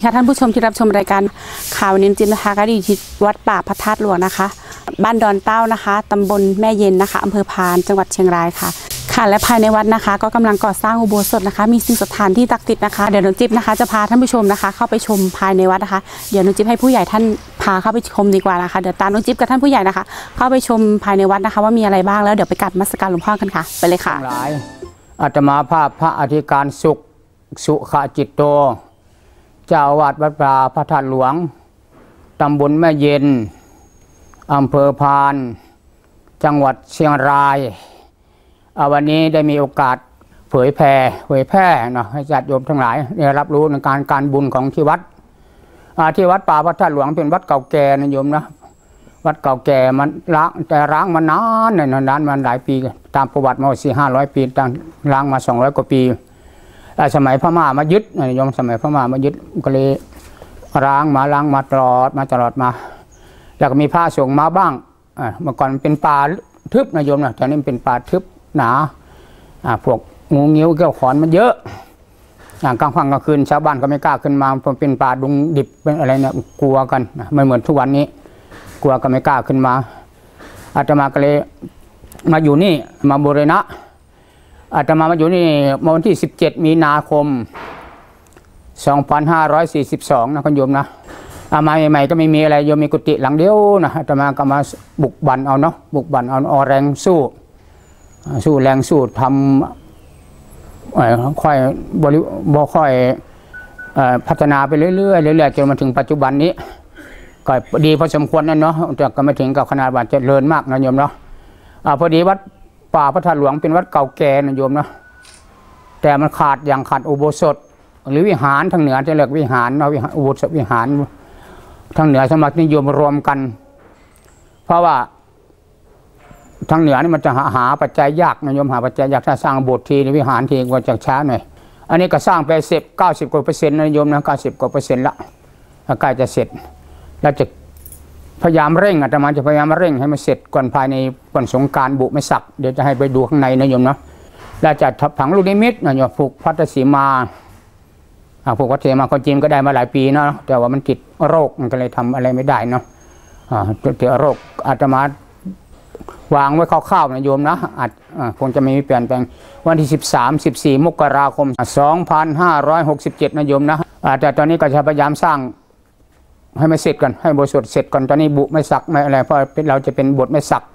ค่ะท่านผู้ชมที่รับชมรายการข่าวนิมจินนะคะก็อยู่ที่วัดป่าพระธาตุหลวงนะคะบ้านดอนเต้านะคะตำบลแม่เย็นนะคะอำเภอพานจังหวัดเชียงรายค่ะและภายในวัดนะคะก็กำลังก่อสร้างอุโบสถนะคะมีสิ่งสถานที่ศักดิ์สิทธิ์นะคะเดี๋ยวน้องจิ๊บนะคะจะพาท่านผู้ชมนะคะเข้าไปชมภายในวัดนะคะเดี๋ยวน้องจิ๊บให้ผู้ใหญ่ท่านพาเข้าไปชมดีกว่านะคะเดี๋ยวตามน้องจิ๊บกับท่านผู้ใหญ่นะคะเข้าไปชมภายในวัดนะคะว่ามีอะไรบ้างแล้วเดี๋ยวไปกราบนมัสการหลวงพ่อกันค่ะไปเลยค่ะอาตมาภาพพระอธิการสุขจิตโตเจ้าอาวาสวัดป่าพระธาตุหลวงตำบลแม่เย็นอำเภอพานจังหวัดเชียงรายวันนี้ได้มีโอกาสเผยแพร่นะให้ญาติโยมทั้งหลายได้รับรู้ในการบุญของที่วัดป่าพระธาตุหลวงเป็นวัดเก่าแก่นะโยมนะวัดเก่าแก่มันร้างมานานนานมาหลายปีตามประวัติมา400-500 ปีตั้งร้างมา200 กว่าปีสมัยพม่ามายึดนะโยมสมัยพม่ามายึดก็เลยล้างมาตลอดมาแล้วก็มีผ้าส่งมาบ้างเมื่อก่อนเป็นป่าทึบนะโยมนะตอนนี้เป็นป่าทึบหนาพวกงูเงี้ยวแก้วขอนมันเยอะกลางค่ำกลางคืนชาวบ้านก็ไม่กล้าขึ้นมาเพราะเป็นป่าดงดิบเป็นอะไรเนี่ยกลัวกันไม่เหมือนทุกวันนี้กลัวก็ไม่กล้าขึ้นมาอาตมาก็เลยมาอยู่นี่มาบูรณะอาตมาอยู่นี่วันที่17 มีนาคม 2542นะคุณโยมนะมาใหม่ๆก็ไม่มีอะไรโยมมีกุฏิหลังเดียวนะอาตมาก็มาบุกบั่นเอาแรงสู้แรงสู้ทำค่อยพัฒนาไปเรื่อยๆจนมาถึงปัจจุบันนี้ก็ดีพอสมควรนั่นเนาะแต่ก็ไม่ถึงกับขนาดว่าเจริญมากนะโยมเนาะพอดีวัดป่าพระธาตุหลวงเป็นวัดเก่าแก่นะโยมเนาะแต่มันขาดอุโบสถหรือวิหารทางเหนือจะเรียกวิหารเนาะอุโบสถวิหารทางเหนือสมัครนิยมรวมกันเพราะว่าทางเหนือนี่มันจะหาปัจจัยยากนะโยมหาปัจจัยยากถ้าสร้างโบสถ์ทีวิหารทีก็จะช้าหน่อยอันนี้ก็สร้างไป90 กว่า%นะโยมนะ90 กว่า%ละใกล้จะเสร็จแล้วจะพยายามเร่งอาตมาจะพยายามเร่งให้มันเสร็จก่อนภายในวันสงกรานต์บุไม่สักเดี๋ยวจะให้ไปดูข้างในนะโยมนะแล้วจะผังลูกนิมิตนะโยมผูกพัทสีมาผูกพัทสีมาคนจีนก็ได้มาหลายปีเนาะแต่ว่ามันติดโรคมันก็เลยทำอะไรไม่ได้เนาะติดโรคอาตมาวางไว้คร่าวๆนะโยมนะคงจะไม่มีเปลี่ยนแปลงวันที่13-14 มกราคม 2567นะโยมนะแต่ตอนนี้ก็จะพยายามสร้างให้มันเสร็จกันให้บทสวดเสร็จก่อนตอนนี้บุไม่สักไม่อะไรเพราะเราจะเป็นบทไม่สัก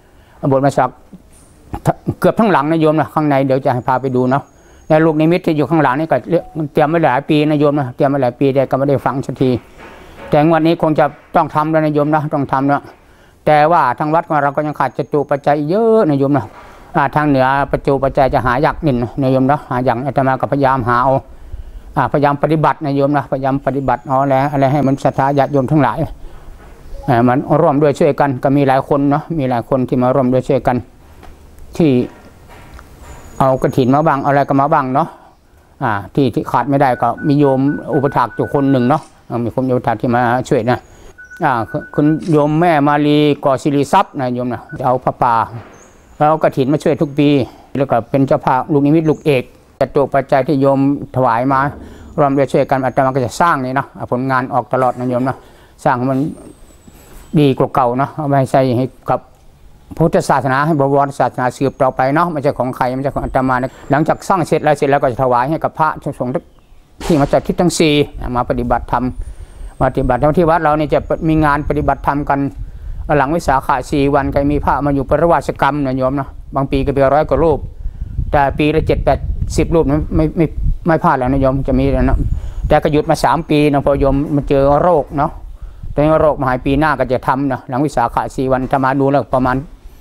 เกือบทั้งหลังนะโยมนะข้างในเดี๋ยวจะให้พาไปดูเนาะแล้วลูกนิมิตที่อยู่ข้างหลังนี่ก็เตรียมไว้หลายปีนะโยมนะเตรียมไว้หลายปีแต่ก็ไม่ได้ฟังสักทีแต่วันนี้คงจะต้องทำแล้วนะโยมนะต้องทำเนาะแต่ว่าทางวัดของเราก็ยังขาดจตุปัจจัยเยอะนะโยมนะทางเหนือปัจจุปัจจัยจะหายากนิดนะโยมนะหาอย่างอาตมาก็พยายามหาเอาพยายามปฏิบัตินะโยมนะพยายามปฏิบัติอะไรให้มันศรัทธาญาติโยมทั้งหลายมันร่วมด้วยช่วยกันก็มีหลายคนเนาะมีหลายคนที่มาร่วมด้วยช่วยกันที่เอากฐินมาบ้างอะไรก็มาบ้างเนาะที่ขาดไม่ได้ก็มีโยมอุปถากอยู่คนหนึ่งเนาะมีคนอุปถากที่มาช่วยนะคุณโยมแม่มาลีก่อศิริทรัพย์นะโยมนะจะเอาพระป่าแล้วกฐินมาช่วยทุกปีแล้วก็เป็นเจ้าภาพลูกนิมิตลูกเอกจตุปัจจัยที่โยมถวายมารวมด้วยช่วยกันอาตมาก็จะสร้างนี่นะผลงานออกตลอดนะโยมนะสร้างให้มันดีกว่าเก่าเนาะเอาไปใส่ให้กับพุทธศาสนาให้บวรศาสนาสืบต่อไปเนาะไม่ใช่ของใครไม่ใช่ของอาตมาหลังจากสร้างเสร็จแล้วก็จะถวายให้กับพระสงฆ์ที่มาจากทิศทั้ง4มาปฏิบัติธรรมที่วัดเราเนี่ยจะมีงานปฏิบัติธรรมกันหลังวิสาขะ4 วันก็มีพระมาอยู่ปริวาสกรรมนะโยมนะบางปีก็เป็น100 กว่ารูปแต่ปีละ7-80 รูปไม่พลาดแล้วนะโยมจะมีแล้วนะแต่ก็หยุดมา3 ปีนะพอโยมมาเจอโรคเนาะตอนนี้โรคมาหายปีหน้าก็จะทำนะหลังวิสาขะ4 วันจะมาดูแล้วประมาณ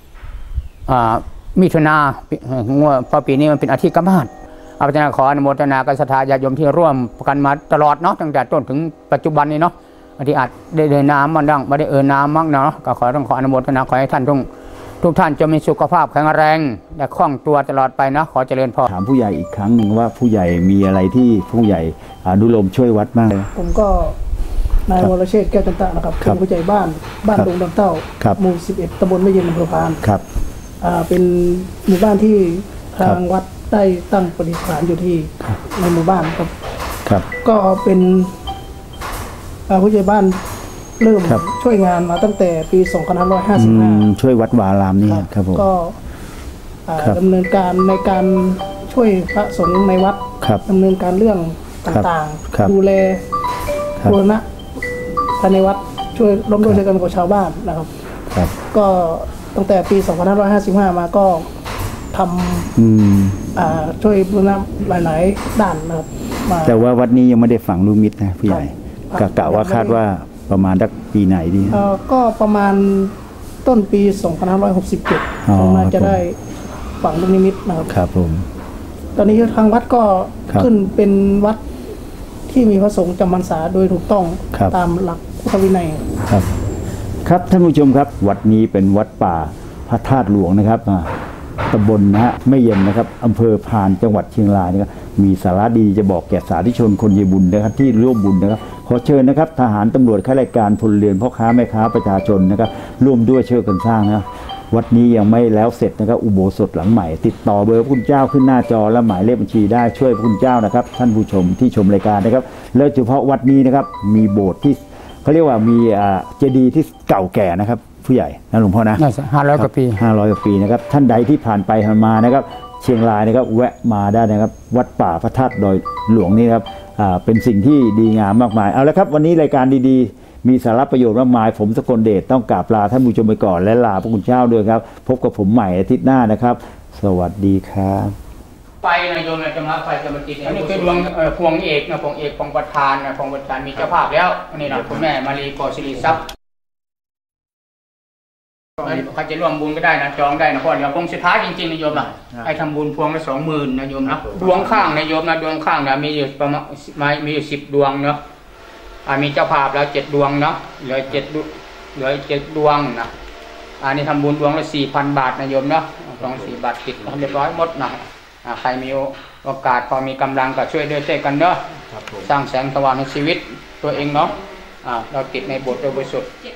มิถุนาพอปีนี้มันเป็นอาทิตย์กมาศอาจารย์ขออนุโมทนากับศรัทธาญาติโยมที่ร่วมกันมาตลอดเนาะตั้งแต่ต้นถึงปัจจุบันนี้เนาะที่อาจได้เดินน้ำมันดังไม่ได้น้ำมั่งเนาะก็ขออนุโมทนาขอให้ท่านทุกท่านจะมีสุขภาพแข็งแรงและคล่องตัวตลอดไปนะขอเจริญพรถามผู้ใหญ่อีกครั้งหนึ่งว่าผู้ใหญ่มีอะไรที่ผู้ใหญ่อนุโลมช่วยวัดบ้างผมก็นายวรเชษฐ์แก้วจันตะนะครับเป็นผู้ใหญ่บ้านดงดำเต้าหมู่11 ตำบลแม่เย็นอำเภอพานเป็นหมู่บ้านที่ทางวัดได้ตั้งประดิษฐานอยู่ที่ในหมู่บ้านครับก็เป็นผู้ใหญ่บ้านเริ่มครับช่วยงานมาตั้งแต่ปี 2555 ช่วยวัดวาอารามนี่ครับผมก็ครับดำเนินการในการช่วยพระสงฆ์ในวัดครับดำเนินการเรื่องต่างครับๆ ดูแลครับบูรณะภายในวัดช่วยร่วมด้วยช่วยกันกับชาวบ้านนะครับครับก็ตั้งแต่ปี 2555 มาก็ทอืมำช่วยบูรณะหลายๆด้านนะครับมาแต่ว่าวัดนี้ยังไม่ได้ฝังลูกมิตรนะผู้ใหญ่ครับกะว่าคาดว่าประมาณสักปีไหนดีก็ประมาณต้นปีอ๋อ 2567น่าจะได้ฝังลูกนิมิตนะครับครับผมตอนนี้ทางวัดก็ครับขึ้นเป็นวัดที่มีพระสงฆ์จำพรรษาโดยถูกต้องครับตามหลักพุทธวินัยครับครับท่านผู้ชมครับวัดนี้เป็นวัดป่าพระธาตุหลวงนะครับตำบลนะฮะแม่เย็นนะครับอำเภอพานจังหวัดเชียงรายนะครับมีสาระดีจะบอกแก่สาธุชนคนเยบุญนะครับที่ร่วมบุญนะครับขอเชิญนะครับทหารตำรวจข้าราชการพลเรือนพ่อค้าแม่ค้าประชาชนนะครับร่วมด้วยช่วยกันสร้างนะวัดนี้ยังไม่แล้วเสร็จนะครับอุโบสถหลังใหม่ติดต่อเบอร์พระคุณเจ้าขึ้นหน้าจอและหมายเลขบัญชีได้ช่วยพระคุณเจ้านะครับท่านผู้ชมที่ชมรายการนะครับแล้วเฉพาะวัดนี้นะครับมีโบสถ์ที่เขาเรียกว่ามีเจดีย์ที่เก่าแก่นะครับผู้ใหญ่นะหลวงพ่อนะน่าจะ500 กว่าปี 500 กว่าปีนะครับท่านใดที่ผ่านไปผ่านมานะครับเชียงรายนะครับแวะมาได้นะครับวัดป่าพระธาตุดอยหลวงนี่นะครับเป็นสิ่งที่ดีงามมากมายเอาละครับวันนี้รายการดีๆมีสาระประโยชน์มากมายผมสกลเดชต้องกราบลาท่านผู้ชมไปก่อนและลาพระคุณเจ้าด้วยครับพบกับผมใหม่อาทิตย์หน้านะครับสวัสดีครับไฟนะโยมจะมาไฟจะมาติดอันนี้คือดวงพวงเอกนะพวงเอกพวงประธานนะพวงประธานมีเจ้าภาพแล้วนี่นะคุณแม่มารีปอสิริทรัพย์ใครจะร่วมบุญก็ได้นะจองได้นะเพราะเดี๋ยวพวงสุดท้ายจริงๆนะโยมนะให้ทำบุญพวงละ 20,000นะโยมนะดวงข้างนะโยมนะดวงข้างนะมีอยู่ประมาณมีอยู่10 ดวงเนาะมีเจ้าภาพแล้ว7 ดวงเนาะเหลือ7 ดวงนะอันนี้ทำบุญดวงละ 4,000 บาทนะโยมเนาะดวง4 บาทติดเรียบร้อยหมดนะใครมีโอกาสพอมีกำลังก็ช่วยด้วยช่วยกันเนาะสร้างแสงสว่างในชีวิตตัวเองเนาะเราติดในบทโดยบริสุทธิ์